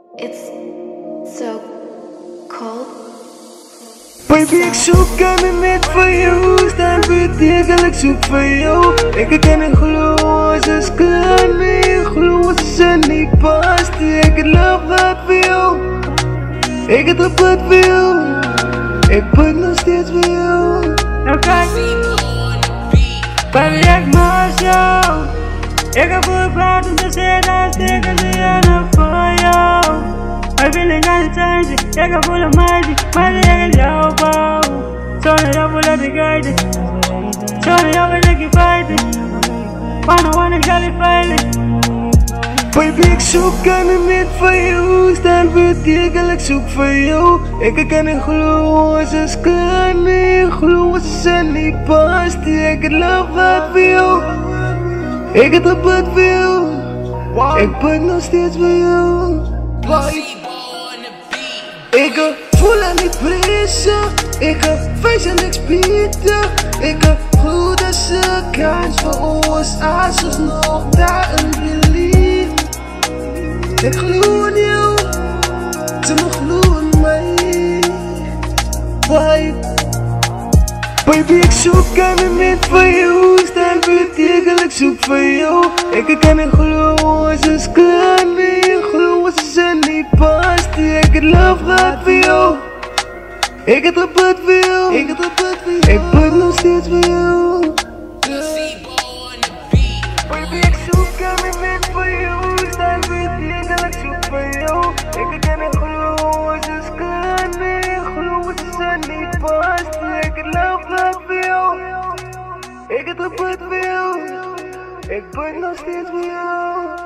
It's so cold. Baby, ik zoek aan het net voor jou. Staan betekent ik zoek voor jou. Ik kan niet geloven, ze is klaar. Nee, geloven ze niet past. Ik het love wat voor jou. Ik het op wat voor jou. Ik ben nog steeds voor jou. Oké, baby, ik mag jou. Ik heb voor praat om te zeggen, steken ze je nog voor jou. Ik wil niet aan het change, ik heb voor de meisje, maar ik is jouw bouw. Zonder jou wil ik rijden, zonder jou wil ik je fighten. Wanna ik zal je veilen. Baby, ik zoek aan het net voor jou. Staan betekent ik zoek voor jou. Ik kan niet geloven, ze is klaar. Nee, geloven ze niet past. Ik het love wat voor jou. Ik het op wat voor jou. Ik ben nog steeds voor jou. Ik voel aan die pressure. Ik face aan niks bieden. Ik voel dat ze kans voor ons. Als ons nog daar een belief. Ik geloof in jou. Ze mag geloven in mij. Baby, ik zoek aan het net voor jou. Staan betekent ik zoek voor jou. Ik kan niet geloven, ze is klaar. Nee, geloven ze niet past. Ik het love gaat voor jou. Ik het op wat voor jou. Ik ben nog steeds voor jou. Baby, ik zoek aan het net voor jou. Staan betekent ik zoek voor jou. Ik kan niet geloven, ze is klaar. Nee, geloven ze niet past. Ik het love gaat voor jou. Ik het op wat voor jou. Ik ben nog steeds voor jou.